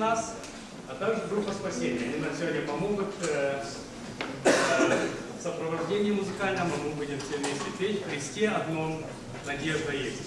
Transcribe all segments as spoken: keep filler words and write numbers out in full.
нас, а также группа «Спасение». Они нам сегодня помогут э, э, в сопровождении музыкальном, а мы будем все вместе петь «В Христе одном надежда есть».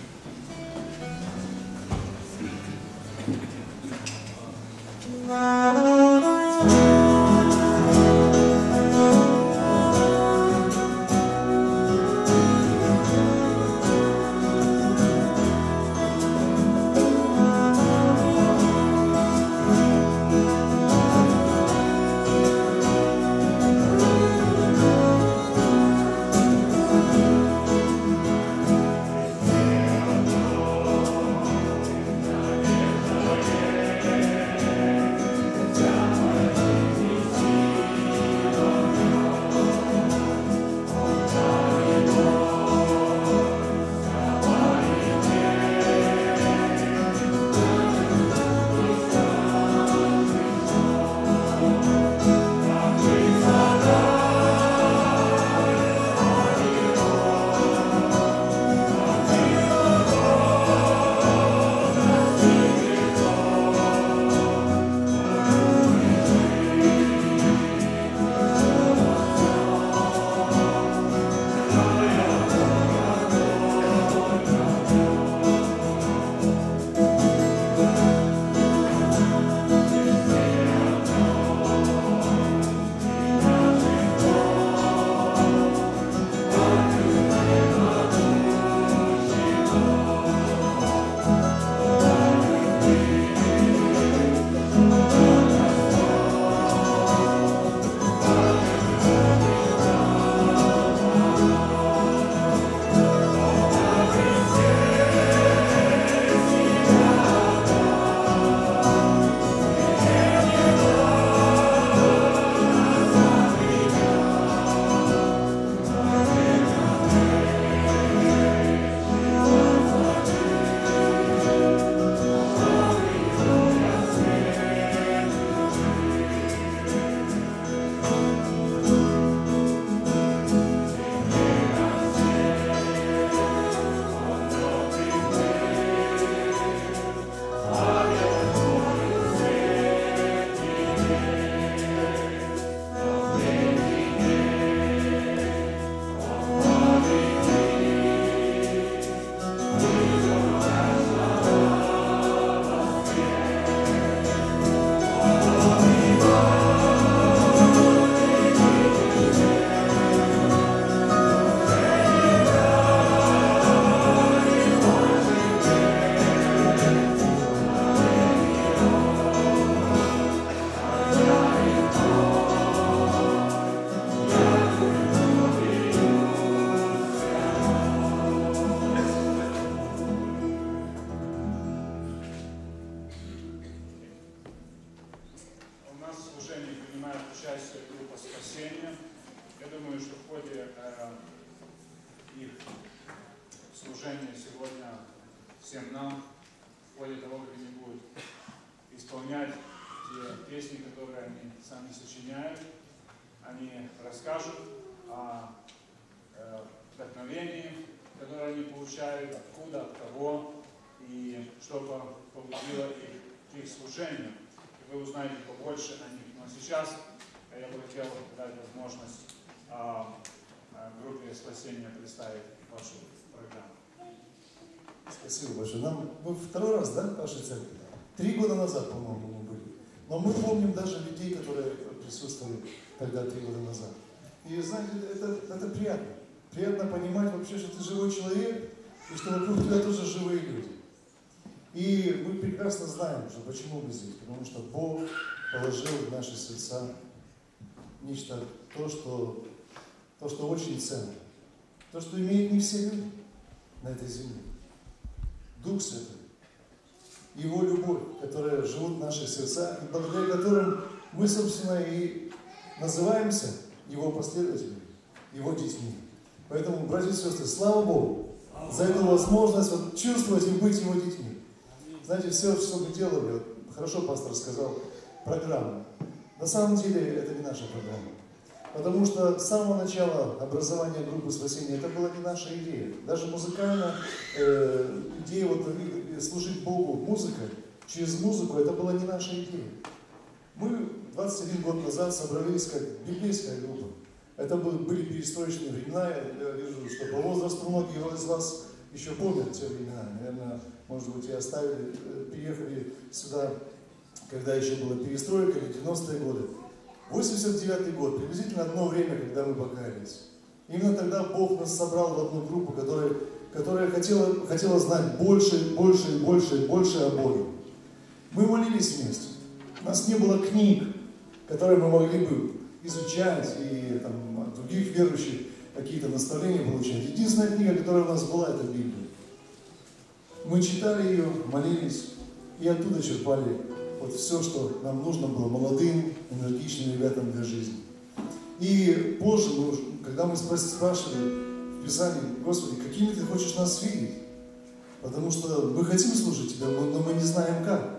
Спасибо большое. Нам, мы второй раз, да, в нашей церкви? Три года назад, по-моему, мы были. Но мы помним даже людей, которые присутствовали тогда, три года назад. И знаете, это, это приятно. Приятно понимать вообще, что ты живой человек, и что вокруг тебя тоже живые люди. И мы прекрасно знаем, что почему мы здесь. Потому что Бог положил в наши сердца нечто, то, что, то, что очень ценно. То, что имеют не все люди на этой земле. Дух Святой, Его любовь, которая живут в наших сердцах, и благодаря которым мы, собственно, и называемся Его последователями, Его детьми. Поэтому, братья и сестры, слава Богу за эту возможность вот, чувствовать и быть Его детьми. Знаете, все, что мы делали, вот, хорошо пастор сказал, программа. На самом деле это не наша программа. Потому что с самого начала образования группы спасения это была не наша идея. Даже музыкальная э, идея вот, служить Богу музыкой, через музыку, это была не наша идея. Мы двадцать один год назад собрались как библейская группа. Это были перестроечные времена, я вижу, что по возрасту многие из вас еще помнят те времена. Наверное, может быть, и оставили, приехали сюда, когда еще была перестройка, или девяностые годы. восемьдесят девятый год, приблизительно одно время, когда мы покаялись. Именно тогда Бог нас собрал в одну группу, которая, которая хотела, хотела знать больше, больше, больше, больше о Боге. Мы молились вместе. У нас не было книг, которые мы могли бы изучать и там, от других верующих какие-то наставления получать. Единственная книга, которая у нас была, это Библия. Мы читали ее, молились и оттуда черпали вот все, что нам нужно было молодым, энергичным ребятам для жизни. И позже, мы, когда мы спрашивали в Писании: Господи, какими Ты хочешь нас видеть? Потому что мы хотим служить Тебе, но мы не знаем как.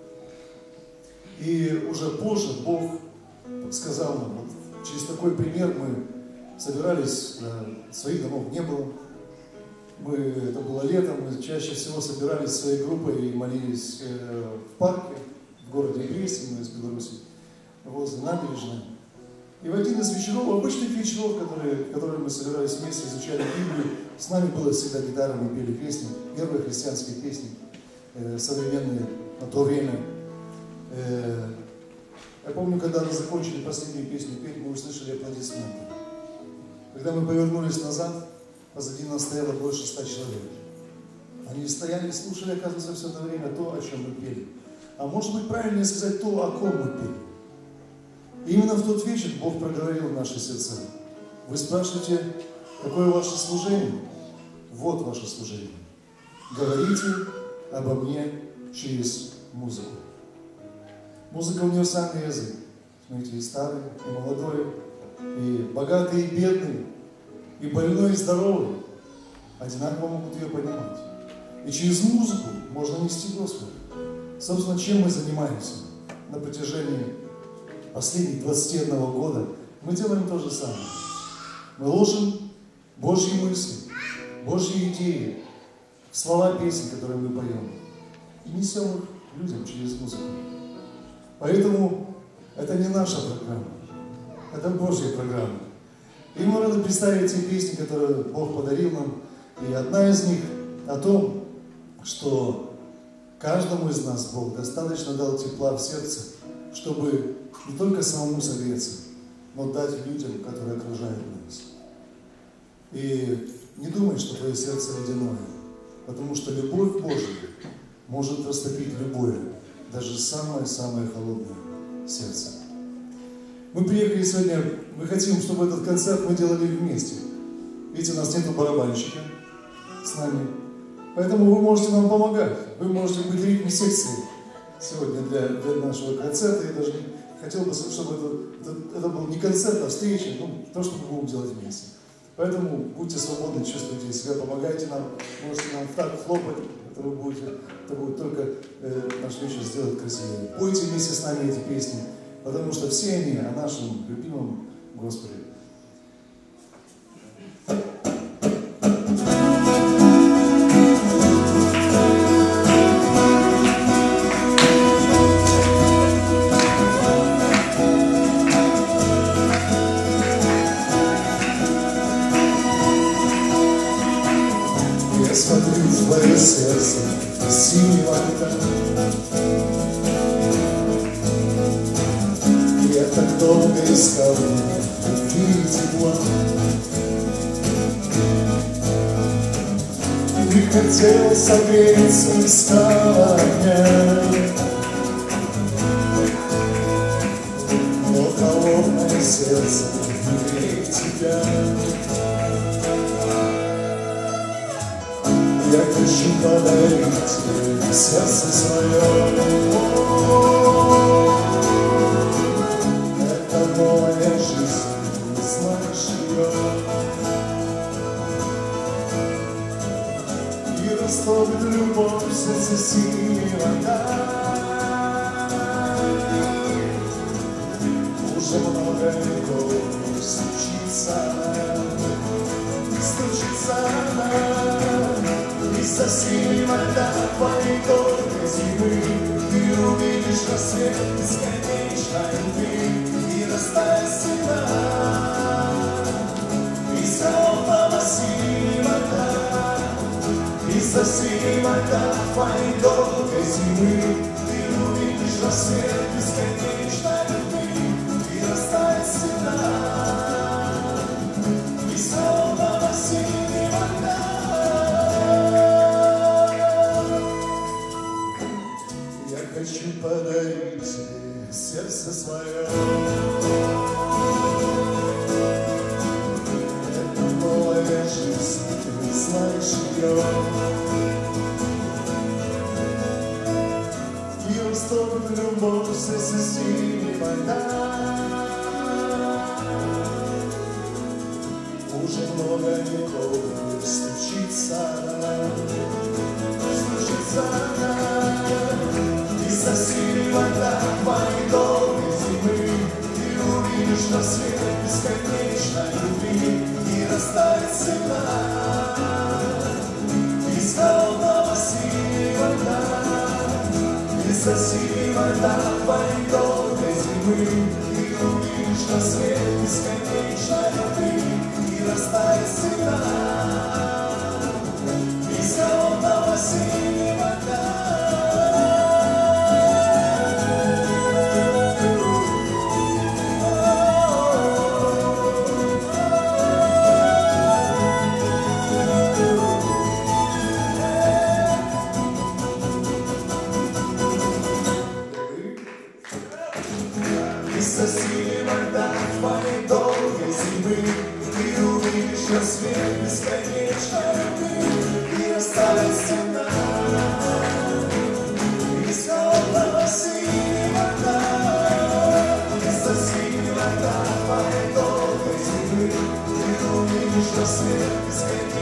И уже позже Бог сказал нам, вот через такой пример мы собирались, своих домов не было. Мы, это было летом, мы чаще всего собирались своей группой и молились в парке, в городе Бресте, мы из Беларуси, возле набережной. И в один из вечеров, обычных вечеров, которые, которые мы собирались вместе, изучали Библию, с нами была всегда гитара, мы пели песни, первые христианские песни, э, современные на то время. Э, я помню, когда мы закончили последнюю песню петь, мы услышали аплодисменты. Когда мы повернулись назад, позади нас стояло больше ста человек. Они стояли и слушали, оказывается, все это время то, о чем мы пели. А может быть, правильнее сказать, то, о ком мы пели. И именно в тот вечер Бог проговорил в наши сердца. Вы спрашиваете, какое ваше служение? Вот ваше служение. Говорите обо мне через музыку. Музыка — универсальный язык. Смотрите, и старый, и молодой, и богатый, и бедный, и больной, и здоровый одинаково могут ее понимать. И через музыку можно нести Господа. Собственно, чем мы занимаемся на протяжении последних двадцати одного года? Мы делаем то же самое. Мы ложим Божьи мысли, Божьи идеи в слова песен, которые мы поем, и несем их людям через музыку. Поэтому это не наша программа, это Божья программа. И мы рады представить те песни, которые Бог подарил нам. И одна из них о том, что каждому из нас Бог достаточно дал тепла в сердце, чтобы не только самому согреться, но дать людям, которые окружают нас. И не думай, что твое сердце ледяное, потому что любовь Божия может растопить любое, даже самое-самое холодное сердце. Мы приехали сегодня, мы хотим, чтобы этот концерт мы делали вместе. Видите, у нас нету барабанщика с нами, поэтому вы можете нам помогать. Вы можете быть ритм-секцией сегодня для, для нашего концерта. Я даже хотел бы, чтобы это, это, это был не концерт, а встреча, ну, то, что мы будем делать вместе. Поэтому будьте свободны, чувствуйте себя, помогайте нам, можете нам так хлопать, это, вы будете, это будет только э, наш вечер сделать красивее. Пойте вместе с нами эти песни, потому что все они о нашем любимом Господе. Смотрю в твое сердце синего льда. Я так долго искал любви и тепла. Ты хотел согреться, искал огня, но холодное сердце не греет тебя. Я хочу подарить тебе сердце свое. Это новая жизнь, не знаешь ее. И растопит любовь в сердце синего льда. Уже много веков стучится она, стучится она. Из-за синего льда твоей долгой зимы увидишь рассвет бесконечной любви и растает всегда. Из холодного синего льда, из-за синего льда твоей долгой зимы ты увидишь рассвет бесконечной любви и растает всегда. Из холодного синего льда. Я хочу подарить тебе сердце свое. Это новая жизнь, ты знаешь ее. Ее вступит любовь с синего льда. Уже много веков стучится она, стучится она. Из-за синего льда твоей долгой зимы ты увидишь рассвет бесконечной любви и растает всегда. Из холодного синего льда, из-за синего льда твоей долгой зимы ты увидишь рассвет бесконечной любви и растает всегда. Из холодного синего льда. Из-за синего льда твоей долгой зимы ты увидишь рассвет бесконечной любви и растает всегда. Из холодного синего льда, из-за синего льда твоей долгой зимы ты увидишь рассвет бесконечной любви.